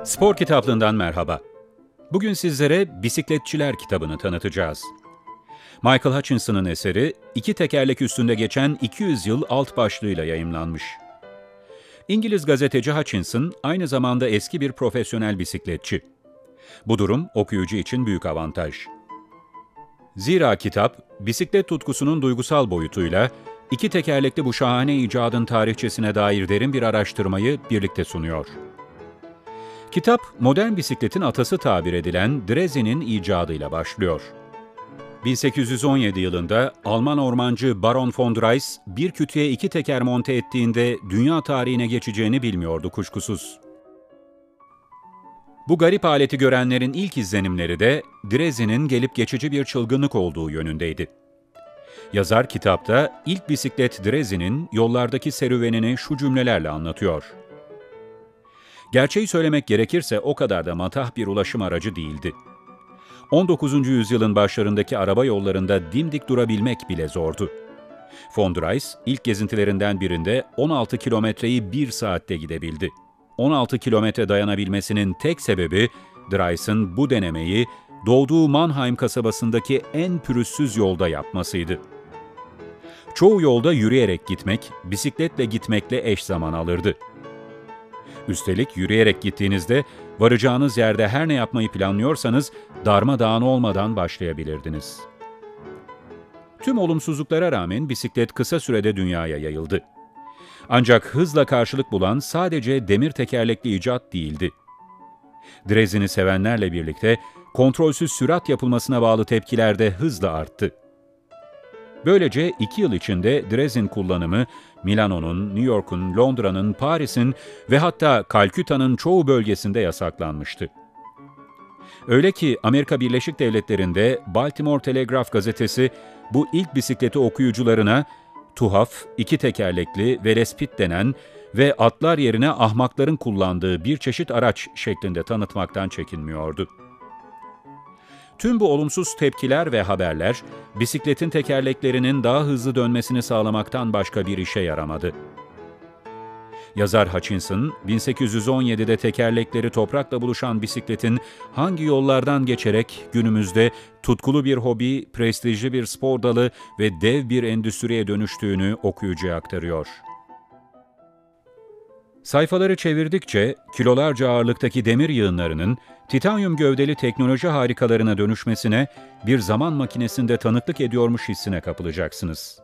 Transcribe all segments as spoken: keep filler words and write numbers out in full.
Spor kitaplığından merhaba. Bugün sizlere Bisikletçiler kitabını tanıtacağız. Michael Hutchinson'ın eseri, iki tekerlek üstünde geçen iki yüz yıl alt başlığıyla yayımlanmış. İngiliz gazeteci Hutchinson, aynı zamanda eski bir profesyonel bisikletçi. Bu durum okuyucu için büyük avantaj. Zira kitap, bisiklet tutkusunun duygusal boyutuyla, iki tekerlekli bu şahane icadın tarihçesine dair derin bir araştırmayı birlikte sunuyor. Kitap, modern bisikletin atası tabir edilen Drese'nin icadıyla başlıyor. bin sekiz yüz on yedi yılında Alman ormancı Baron von Drais, bir kütüğe iki teker monte ettiğinde dünya tarihine geçeceğini bilmiyordu kuşkusuz. Bu garip aleti görenlerin ilk izlenimleri de Drese'nin gelip geçici bir çılgınlık olduğu yönündeydi. Yazar kitapta ilk bisiklet Drese'nin yollardaki serüvenini şu cümlelerle anlatıyor. Gerçeği söylemek gerekirse o kadar da matah bir ulaşım aracı değildi. on dokuzuncu yüzyılın başlarındaki araba yollarında dimdik durabilmek bile zordu. Von Drais ilk gezintilerinden birinde on altı kilometreyi bir saatte gidebildi. on altı kilometre dayanabilmesinin tek sebebi Drais'in bu denemeyi doğduğu Mannheim kasabasındaki en pürüzsüz yolda yapmasıydı. Çoğu yolda yürüyerek gitmek, bisikletle gitmekle eş zaman alırdı. Üstelik yürüyerek gittiğinizde varacağınız yerde her ne yapmayı planlıyorsanız darmadağın olmadan başlayabilirdiniz. Tüm olumsuzluklara rağmen bisiklet kısa sürede dünyaya yayıldı. Ancak hızla karşılık bulan sadece demir tekerlekli icat değildi. Drese'ni sevenlerle birlikte kontrolsüz sürat yapılmasına bağlı tepkiler de hızla arttı. Böylece iki yıl içinde Drese'nin kullanımı Milano'nun, New York'un, Londra'nın, Paris'in ve hatta Kalküta'nın çoğu bölgesinde yasaklanmıştı. Öyle ki Amerika Birleşik Devletleri'nde Baltimore Telegraph gazetesi bu ilk bisikleti okuyucularına tuhaf, iki tekerlekli, velespit denen ve atlar yerine ahmakların kullandığı bir çeşit araç şeklinde tanıtmaktan çekinmiyordu. Tüm bu olumsuz tepkiler ve haberler, bisikletin tekerleklerinin daha hızlı dönmesini sağlamaktan başka bir işe yaramadı. Yazar Hutchinson, bin sekiz yüz on yedide tekerlekleri toprakla buluşan bisikletin hangi yollardan geçerek günümüzde tutkulu bir hobi, prestijli bir spor dalı ve dev bir endüstriye dönüştüğünü okuyucuya aktarıyor. Sayfaları çevirdikçe kilolarca ağırlıktaki demir yığınlarının titanyum gövdeli teknoloji harikalarına dönüşmesine bir zaman makinesinde tanıklık ediyormuş hissine kapılacaksınız.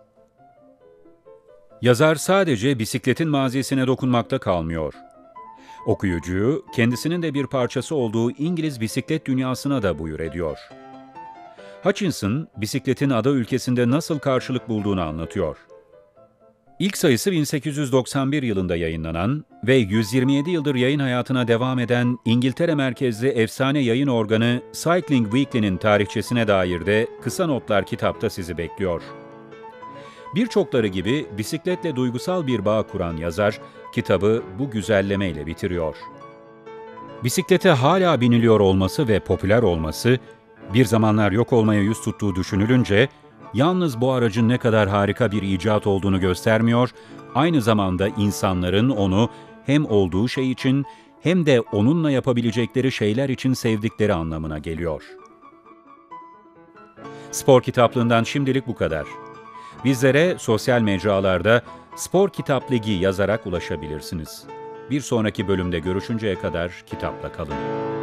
Yazar sadece bisikletin mazisine dokunmakta kalmıyor. Okuyucuyu kendisinin de bir parçası olduğu İngiliz bisiklet dünyasına da buyur ediyor. Hutchinson, bisikletin ada ülkesinde nasıl karşılık bulduğunu anlatıyor. İlk sayısı bin sekiz yüz doksan bir yılında yayınlanan ve yüz yirmi yedi yıldır yayın hayatına devam eden İngiltere merkezli efsane yayın organı Cycling Weekly'nin tarihçesine dair de kısa notlar kitapta sizi bekliyor. Birçokları gibi bisikletle duygusal bir bağ kuran yazar, kitabı bu güzellemeyle bitiriyor. Bisiklete hala biniliyor olması ve popüler olması, bir zamanlar yok olmaya yüz tuttuğu düşünülünce, yalnız bu aracın ne kadar harika bir icat olduğunu göstermiyor, aynı zamanda insanların onu hem olduğu şey için hem de onunla yapabilecekleri şeyler için sevdikleri anlamına geliyor. Spor kitaplığından şimdilik bu kadar. Bizlere sosyal mecralarda Spor Kitap Ligi yazarak ulaşabilirsiniz. Bir sonraki bölümde görüşünceye kadar kitapla kalın.